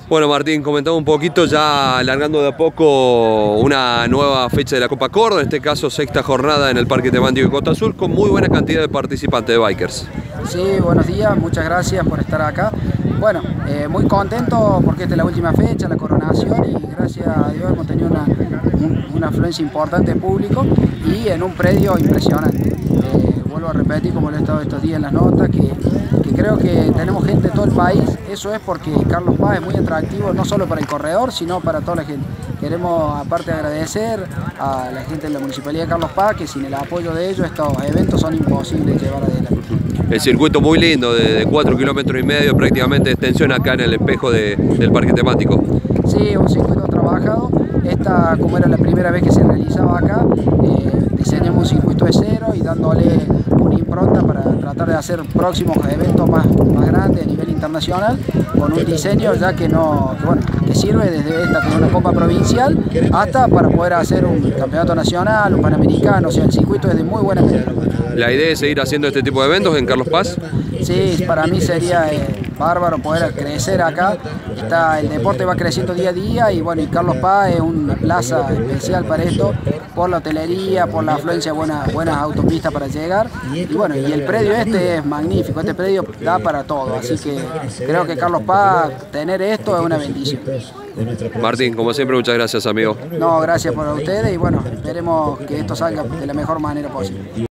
Bueno, Martín, comentamos un poquito, ya alargando de a poco una nueva fecha de la Copa Córdoba, en este caso sexta jornada en el Parque Temático de Costa Azul, con muy buena cantidad de participantes de bikers. Sí, buenos días, muchas gracias por estar acá. Bueno, muy contento porque esta es la última fecha, la coronación, y gracias a Dios hemos tenido una afluencia importante de público y en un predio impresionante. Vuelvo a repetir, como lo he estado estos días en las notas, que creo que tenemos gente de todo el país. Eso es porque Carlos Paz es muy atractivo, no solo para el corredor, sino para toda la gente. Queremos, aparte, agradecer a la gente de la Municipalidad de Carlos Paz, que sin el apoyo de ellos estos eventos son imposibles de llevar adelante. El circuito muy lindo, de 4,5 kilómetros prácticamente de extensión acá en el espejo del Parque Temático. Sí, un circuito trabajado. Esta, como era la primera vez que se realizaba acá, diseñamos un circuito de cero y dándole una impronta para tratar de hacer próximos eventos más grandes a nivel internacional, con un diseño ya que sirve desde esta, como una copa provincial, hasta para poder hacer un campeonato nacional, un panamericano. O sea, el circuito es de muy buena calidad. ¿La idea es seguir haciendo este tipo de eventos en Carlos Paz? Sí, para mí sería bárbaro poder crecer acá. El deporte va creciendo día a día y bueno, y Carlos Paz es una plaza especial para esto, por la hotelería, por la afluencia de buenas autopistas para llegar. Y bueno, y el predio este es magnífico, este predio da para todo, así que creo que Carlos Paz, tener esto es una bendición. Martín, como siempre, muchas gracias, amigo. No, gracias por ustedes y bueno, esperemos que esto salga de la mejor manera posible.